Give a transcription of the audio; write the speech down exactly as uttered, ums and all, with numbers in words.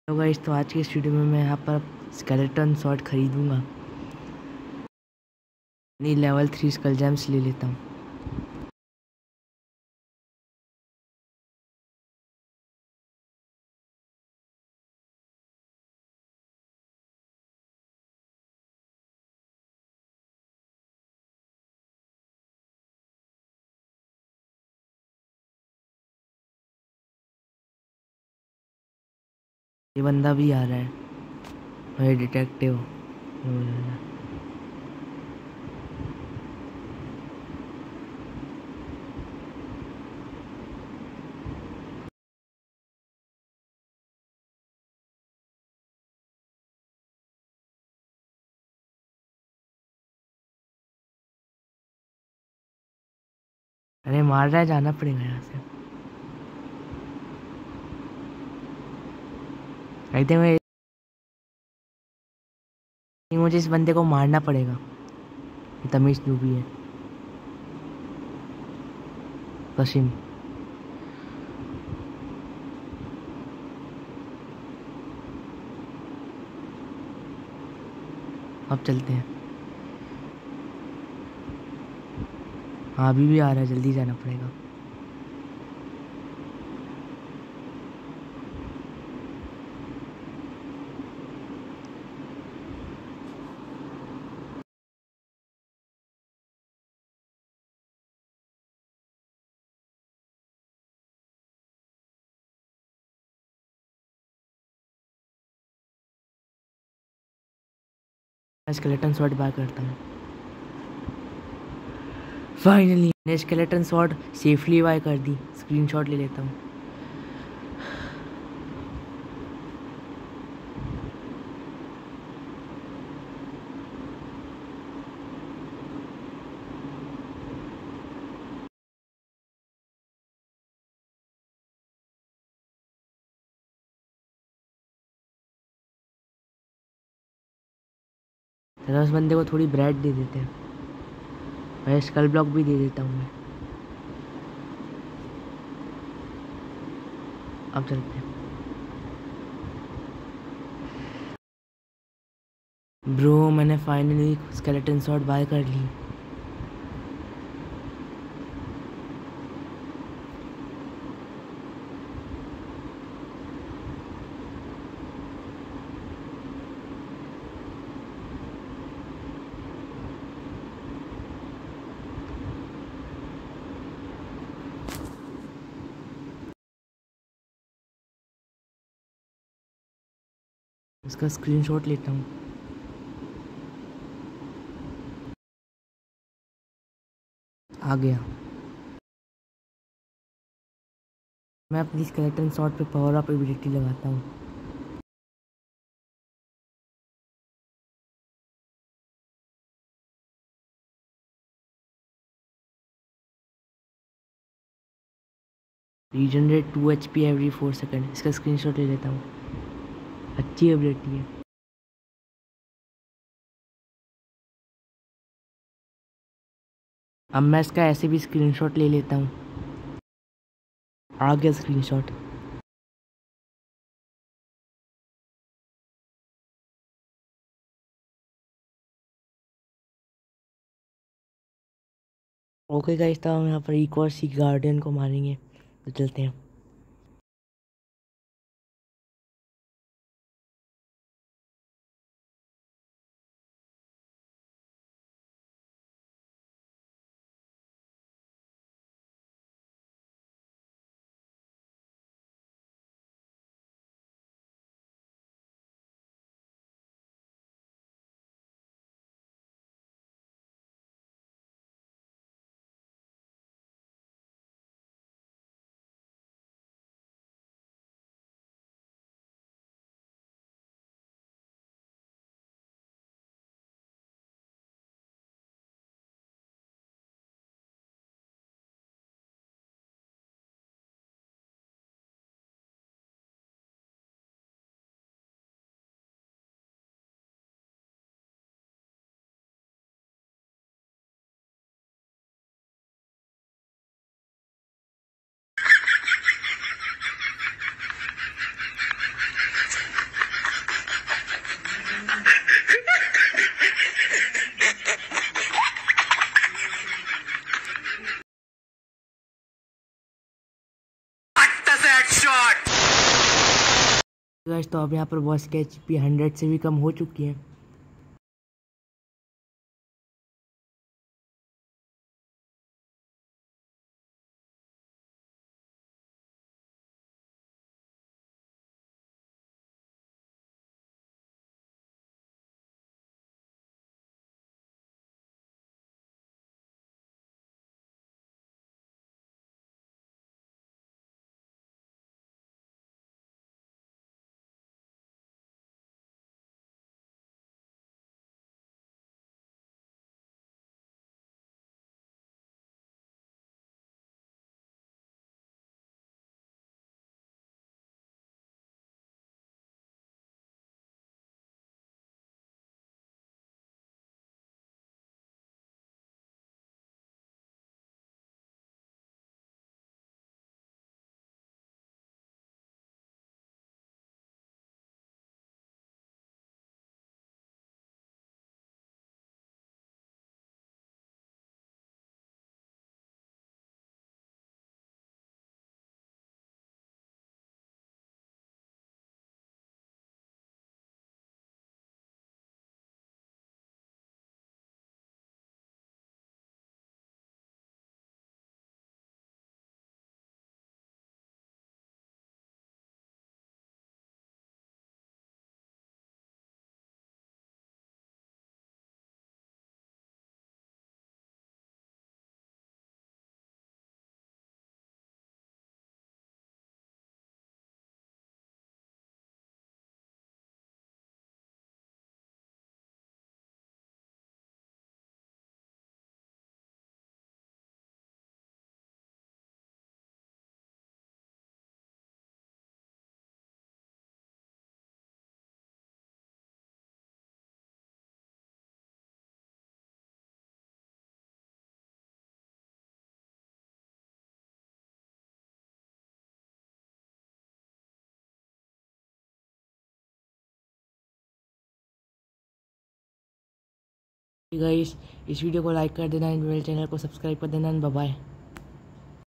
तो गाइस, तो आज की इस वीडियो में मैं यहाँ पर स्केलेटन स्वॉर्ड खरीदूंगा। नहीं, लेवल थ्री स्कल जेम्स ले लेता हूँ। ये बंदा भी आ रहा है, ये डिटेक्टिव। अरे मार रहा है, जाना पड़ेगा यहाँ से। कहते मैं मुझे इस बंदे को मारना पड़ेगा, ये तमीज डूबी है। कशिम, अब चलते हैं। हाँ, अभी भी आ रहा है, जल्दी जाना पड़ेगा। मैं स्केलेटन स्वॉर्ड बाय करता हूँ। फाइनली मैंने स्केलेटन स्वॉर्ड सेफली बाय कर दी। स्क्रीनशॉट ले लेता हूँ। चलो उस बंदे को थोड़ी ब्रेड दे देते हैं। मैं स्कल ब्लॉक भी दे देता हूँ मैं। अब चलते हैं। ब्रो, मैंने फाइनली स्केलेटन स्वॉर्ड बाय कर ली। इसका स्क्रीनशॉट लेता हूँ। आ गया। मैं अपनी स्केलेटन स्वॉर्ड पे पावर अप एबिलिटी लगाता हूँ। Regenerate two HP every four फोर सेकेंड। इसका स्क्रीनशॉट ले लेता हूँ। अच्छी एबिलिटी है। अब मैं इसका ऐसे भी स्क्रीनशॉट ले लेता हूँ। आ गया स्क्रीनशॉट। ओके गाइस, तो हम यहाँ पर एक और सी गार्डियन को मारेंगे, तो चलते हैं। गाइस तो अब यहाँ पर बॉस की एच पी हंड्रेड से भी कम हो चुकी है। गाइस इस वीडियो को लाइक कर देना, मेरे चैनल को सब्सक्राइब कर देना। Bye bye.